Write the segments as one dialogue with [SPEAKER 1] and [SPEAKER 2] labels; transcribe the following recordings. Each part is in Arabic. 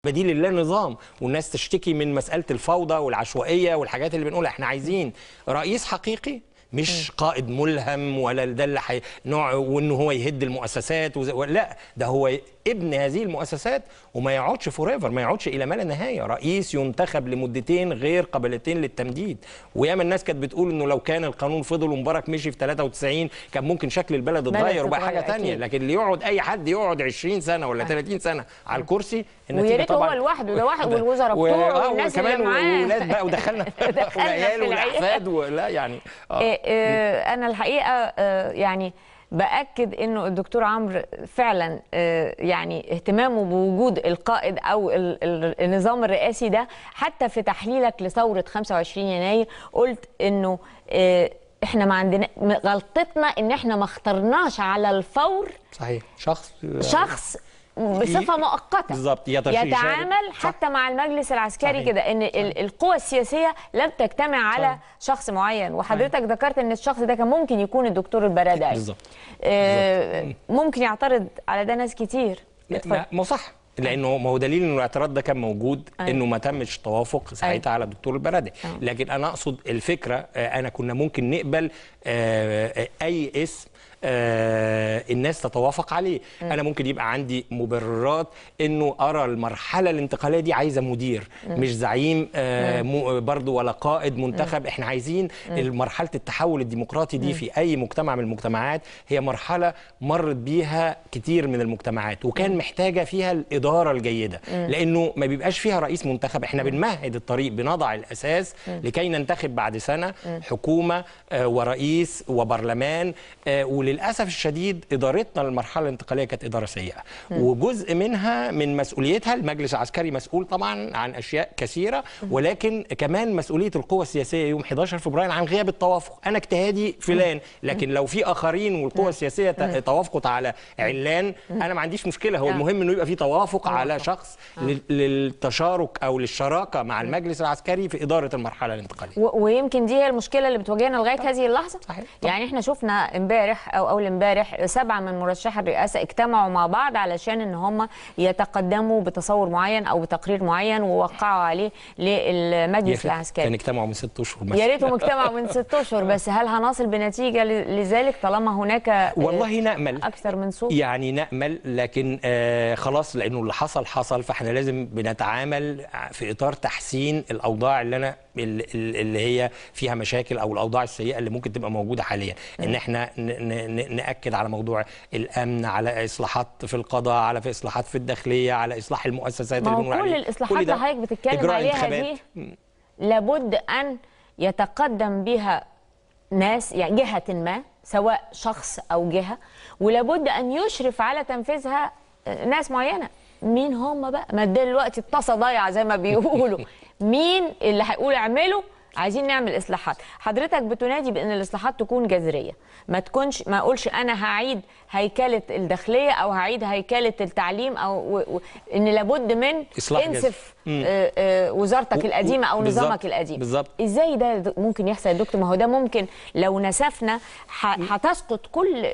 [SPEAKER 1] بديل اللا نظام، والناس تشتكي من مسألة الفوضى والعشوائية والحاجات اللي بنقولها. احنا عايزين رئيس حقيقي، مش قائد ملهم ولا ده اللي نوع وانه هو يهد المؤسسات لا، ده هو ابن هذه المؤسسات وما يقعدش فوريفر، ما يقعدش الى ما لا نهايه. رئيس ينتخب لمدتين غير قابلتين للتمديد. وياما الناس كانت بتقول انه لو كان القانون فضل ومبارك مشي في 93 كان ممكن شكل البلد اتغير وبقى حاجه ثانيه، لكن اللي يقعد اي حد يقعد 20 سنه ولا 30 سنه على الكرسي،
[SPEAKER 2] ويا ريت هو لوحده، ده واحد والوزراء بتوعه والناس اللي معاه
[SPEAKER 1] وولاد بقى ودخلنا والعيال والاحفاد ولا يعني
[SPEAKER 2] انا الحقيقه يعني باكد انه الدكتور عمرو فعلا يعني اهتمامه بوجود القائد او النظام الرئاسي ده. حتى في تحليلك لثوره 25 يناير قلت انه احنا ما عندنا غلطتنا ان احنا ما اخترناش على الفور
[SPEAKER 1] صحيح
[SPEAKER 2] شخص بصفه مؤقته
[SPEAKER 1] بالظبط
[SPEAKER 2] يتعامل حتى مع المجلس العسكري كده، ان القوى السياسيه لم تجتمع على شخص معين. وحضرتك ذكرت ان الشخص ده كان ممكن يكون الدكتور البرادعي
[SPEAKER 1] بالظبط.
[SPEAKER 2] ممكن يعترض على ده ناس كتير.
[SPEAKER 1] ما صح، لانه ما هو دليل انه الاعتراض ده كان موجود انه ما تمش توافق ساعتها على الدكتور البرادعي. لكن انا اقصد الفكره، انا كنا ممكن نقبل اي اسم الناس تتوافق عليه. انا ممكن يبقى عندي مبررات انه ارى المرحله الانتقاليه دي عايزه مدير مش زعيم برضه ولا قائد منتخب. احنا عايزين مرحله التحول الديمقراطي دي في اي مجتمع من المجتمعات هي مرحله مرت بيها كتير من المجتمعات وكان محتاجه فيها الاداره الجيده، لانه ما بيبقاش فيها رئيس منتخب. احنا بنمهد الطريق، بنضع الاساس لكي ننتخب بعد سنه حكومه ورئيس وبرلمان. وللاسف الشديد ادارتنا للمرحله الانتقاليه كانت اداره سيئه، وجزء منها من مسؤوليتها المجلس العسكري مسؤول طبعا عن اشياء كثيره، ولكن كمان مسؤوليه القوى السياسيه يوم 11 فبراير عن غياب التوافق. انا اجتهادي فلان، لكن لو في اخرين والقوى السياسيه توافقت على علان انا ما عنديش مشكله. هو المهم انه يبقى في توافق على شخص للتشارك او للشراكه مع المجلس العسكري في اداره المرحله الانتقاليه.
[SPEAKER 2] ويمكن دي هي المشكله اللي بتواجهنا لغايه هذه اللحظه.
[SPEAKER 1] صحيح.
[SPEAKER 2] يعني احنا شفنا امبارح او اول امبارح 7 من مرشحي الرئاسه اجتمعوا مع بعض علشان ان هم يتقدموا بتصور معين او بتقرير معين ووقعوا عليه للمجلس العسكري.
[SPEAKER 1] كان اجتمعوا من 6 اشهر مثلا.
[SPEAKER 2] يا ريتهم اجتمعوا من 6 اشهر، بس هل هنصل بنتيجه لذلك طالما هناك
[SPEAKER 1] والله نأمل
[SPEAKER 2] اكثر من صوت؟
[SPEAKER 1] يعني نأمل، لكن خلاص لانه اللي حصل، فاحنا لازم بنتعامل في اطار تحسين الاوضاع اللي هي فيها مشاكل او الاوضاع السيئه اللي ممكن تبقى موجوده حاليا. ان احنا ناكد على موضوع الامن، على اصلاحات في القضاء، على في اصلاحات في الداخليه، على اصلاح المؤسسات اللي بنقول عليها.
[SPEAKER 2] كل الاصلاحات اللي حضرتك بتتكلم عليها دي لابد ان يتقدم بها ناس، يعني جهه ما سواء شخص او جهه، ولابد ان يشرف على تنفيذها ناس معينه. مين هم بقى؟ ما دلوقتي الطاسه ضايعه زي ما بيقولوا. مين اللي هيقول اعملوا؟ عايزين نعمل اصلاحات. حضرتك بتنادي بان الاصلاحات تكون جذريه، ما اقولش انا هعيد هيكله الداخليه او هعيد هيكله التعليم او ان لابد من انسف وزارتك القديمه او نظامك القديم.
[SPEAKER 1] بالظبط.
[SPEAKER 2] ازاي ده ممكن يحصل يا دكتور؟ ما هو ده ممكن لو نسفنا هتسقط كل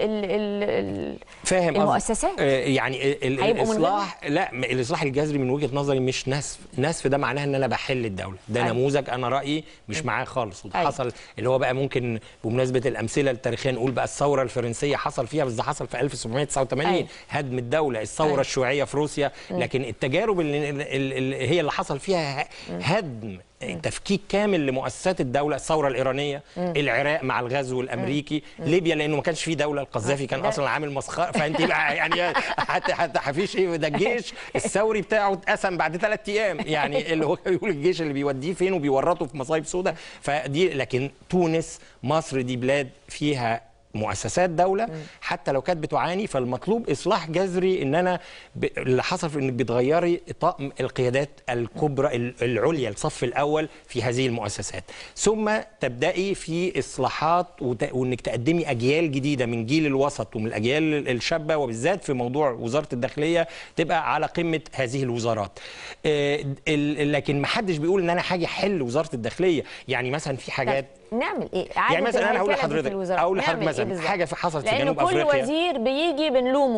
[SPEAKER 1] فاهم
[SPEAKER 2] المؤسسات.
[SPEAKER 1] يعني الاصلاح، لا الاصلاح الجذري من وجهه نظري مش نسف ده معناه ان انا بحل الدوله. ده نموذج انا رايي مش معاه خالص. وده حصل اللي هو بقى ممكن بمناسبه الامثله التاريخيه نقول بقى الثوره الفرنسيه حصل فيها، بس ده حصل في 1789 هدم الدوله. الثوره الشيوعيه في روسيا، لكن التجارب اللي هي اللي حصل فيها هدم تفكيك كامل لمؤسسات الدوله. الثوره الايرانيه، العراق مع الغزو الامريكي، ليبيا لانه ما كانش فيه دوله، القذافي كان اصلا عامل مسخره. فانت بقى يعني حتى مفيش ايه، ده الجيش الثوري بتاعه اتقسم بعد 3 ايام، يعني اللي هو يقول الجيش اللي بيوديه فين وبيورطه في مصايب سوداء. فدي لكن تونس، مصر دي بلاد فيها مؤسسات دولة حتى لو كانت بتعاني، فالمطلوب إصلاح جذري. إن أنا اللي حصل في إنك بتغيري طقم القيادات الكبرى العليا، الصف الأول في هذه المؤسسات، ثم تبدأي في إصلاحات وإنك تقدمي أجيال جديدة من جيل الوسط ومن الأجيال الشابة، وبالذات في موضوع وزارة الداخلية تبقى على قمة هذه الوزارات. لكن ما حدش بيقول إن أنا حاجة حل وزارة الداخلية. يعني مثلا في حاجات
[SPEAKER 2] نعمل ايه؟
[SPEAKER 1] يعني مثلا انا هقول لحضرتك مثلا حاجه حصلت في جنوب افريقيا،
[SPEAKER 2] لأن كل وزير بيجي بنلومه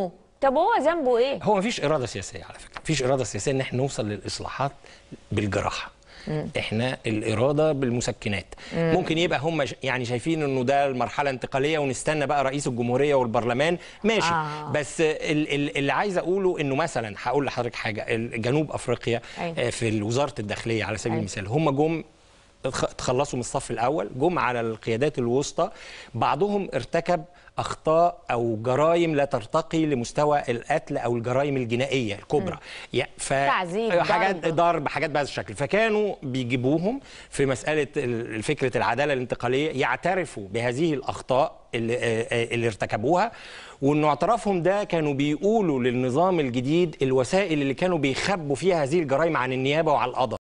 [SPEAKER 2] طب هو ذنبه ايه؟
[SPEAKER 1] هو مفيش اراده سياسيه على فكره، مفيش اراده سياسيه ان احنا نوصل للاصلاحات بالجراحه. احنا الاراده بالمسكنات. ممكن يبقى هم يعني شايفين انه ده المرحله انتقاليه ونستنى بقى رئيس الجمهوريه والبرلمان، ماشي. بس اللي عايز اقوله انه مثلا هقول لحضرتك حاجه، جنوب افريقيا في وزاره الداخليه على سبيل المثال، هم جم تخلصوا من الصف الاول، جم على القيادات الوسطى، بعضهم ارتكب اخطاء او جرائم لا ترتقي لمستوى القتل او الجرائم الجنائيه الكبرى،
[SPEAKER 2] تعذيب،
[SPEAKER 1] حاجات ضرب، حاجات بهذا الشكل. فكانوا بيجيبوهم في مساله فكره العداله الانتقاليه يعترفوا بهذه الاخطاء اللي ارتكبوها، وانه اعترافهم ده كانوا بيقولوا للنظام الجديد الوسائل اللي كانوا بيخبوا فيها هذه الجرائم عن النيابه وعن القضاء.